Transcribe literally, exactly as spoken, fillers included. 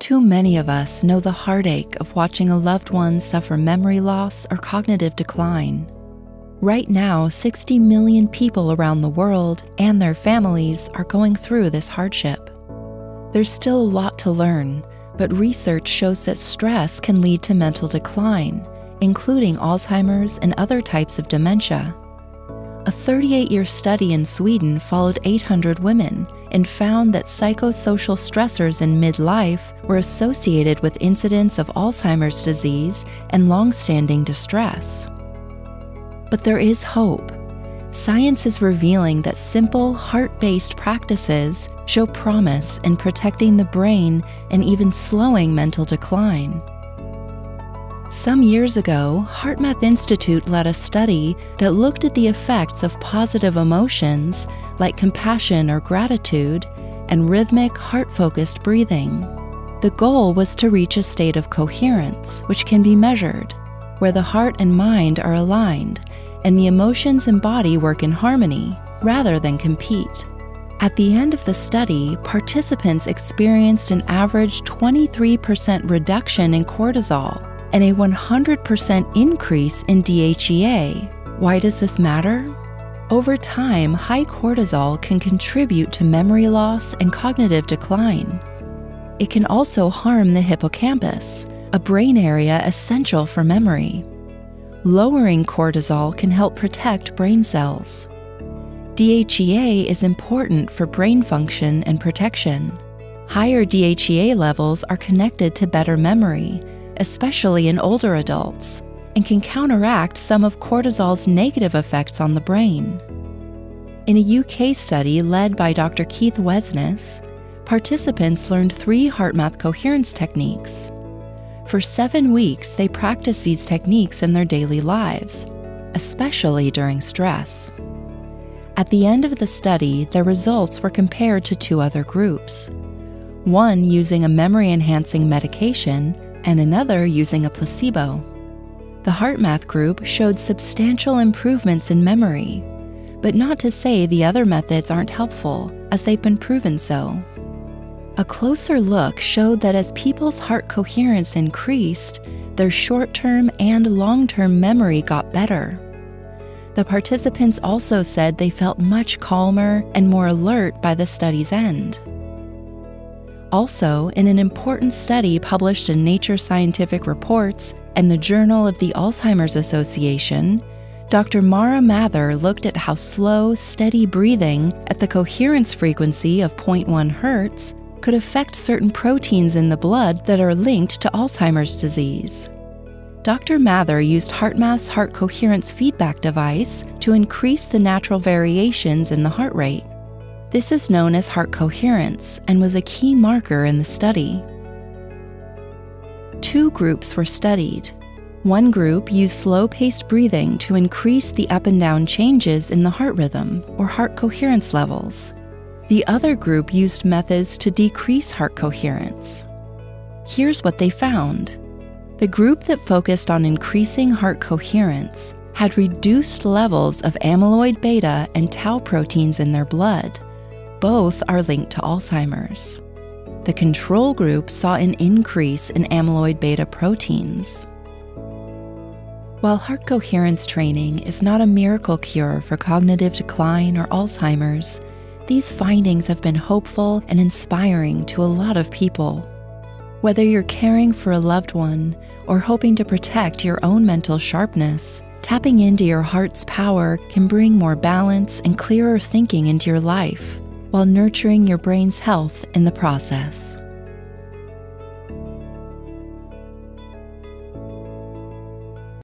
Too many of us know the heartache of watching a loved one suffer memory loss or cognitive decline. Right now, sixty million people around the world and their families are going through this hardship. There's still a lot to learn, but research shows that stress can lead to mental decline, including Alzheimer's and other types of dementia. A thirty-eight year study in Sweden followed eight hundred women and found that psychosocial stressors in midlife were associated with incidents of Alzheimer's disease and long-standing distress. But there is hope. Science is revealing that simple, heart-based practices show promise in protecting the brain and even slowing mental decline. Some years ago, HeartMath Institute led a study that looked at the effects of positive emotions like compassion or gratitude and rhythmic, heart-focused breathing. The goal was to reach a state of coherence, which can be measured, where the heart and mind are aligned and the emotions and body work in harmony rather than compete. At the end of the study, participants experienced an average twenty-three percent reduction in cortisol and a one hundred percent increase in D H E A. Why does this matter? Over time, high cortisol can contribute to memory loss and cognitive decline. It can also harm the hippocampus, a brain area essential for memory. Lowering cortisol can help protect brain cells. D H E A is important for brain function and protection. Higher D H E A levels are connected to better memory, especially in older adults, and can counteract some of cortisol's negative effects on the brain. In a U K study led by Doctor Keith Wesness, participants learned three HeartMath coherence techniques. For seven weeks, they practiced these techniques in their daily lives, especially during stress. At the end of the study, their results were compared to two other groups, one using a memory-enhancing medication and another using a placebo. The HeartMath group showed substantial improvements in memory, but not to say the other methods aren't helpful, as they've been proven so. A closer look showed that as people's heart coherence increased, their short-term and long-term memory got better. The participants also said they felt much calmer and more alert by the study's end. Also, in an important study published in Nature Scientific Reports and the Journal of the Alzheimer's Association, Doctor Mara Mather looked at how slow, steady breathing at the coherence frequency of zero point one hertz could affect certain proteins in the blood that are linked to Alzheimer's disease. Doctor Mather used HeartMath's heart coherence feedback device to increase the natural variations in the heart rate. This is known as heart coherence and was a key marker in the study. Two groups were studied. One group used slow-paced breathing to increase the up and down changes in the heart rhythm, or heart coherence levels. The other group used methods to decrease heart coherence. Here's what they found. The group that focused on increasing heart coherence had reduced levels of amyloid beta and tau proteins in their blood. Both are linked to Alzheimer's. The control group saw an increase in amyloid beta proteins. While heart coherence training is not a miracle cure for cognitive decline or Alzheimer's, these findings have been hopeful and inspiring to a lot of people. Whether you're caring for a loved one or hoping to protect your own mental sharpness, tapping into your heart's power can bring more balance and clearer thinking into your life, while nurturing your brain's health in the process.